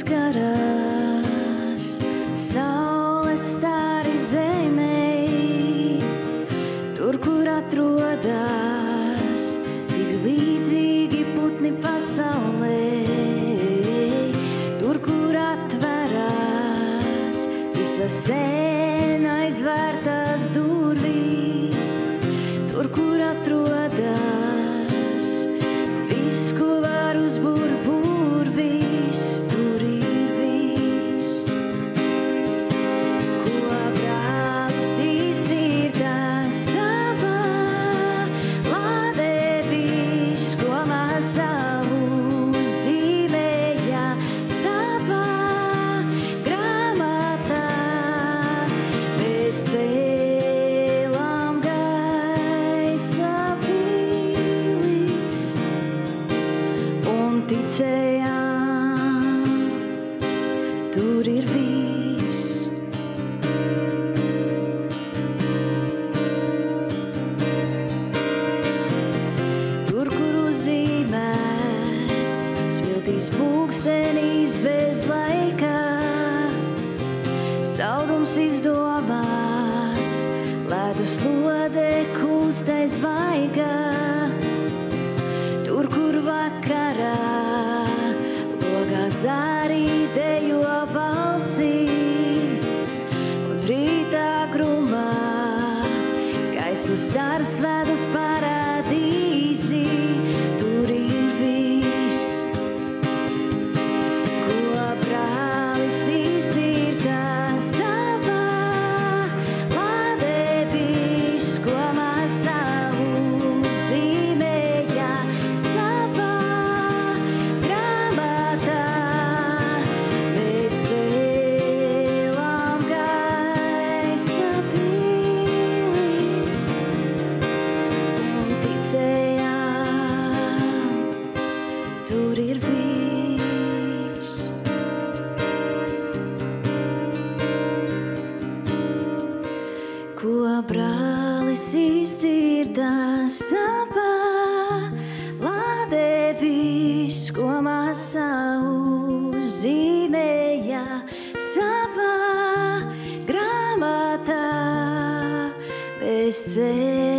neskarās saules stari zemei, tur, kur atrodas divi līdzīgi putni pasaulē, tur, kur atverās visas sen aizvērtās durvis, tur, kur atrodas viss, ko var uzbūrt burvis, tur ir viss, ko brālis izcirtās savā lādē, viss, ko mazā uzzīmēja savā grāmatā. Mēs cēlām gaisa pīlis un ticējām, tur ir viss. Tur, kur uzzīmēts smiltīs pulkstenīs bez laika, saldums izdomāts, ledus lode kūstais vaiga. Tur, kur vakarā logā zārī dejo balsī, un rītā grumā gaismas stars ved uz paradīzi, tur ir viss, ko brālis izcirtās savā lādē, viss, ko mazā uzzīmēja savā grāmatā. Mēs cēlām gaisa pīlis un ticējām, tur ir viss. Ko brālis izcirtās savā lādē, viss, ko mazā uzzīmēja savā grāmatā. Mēs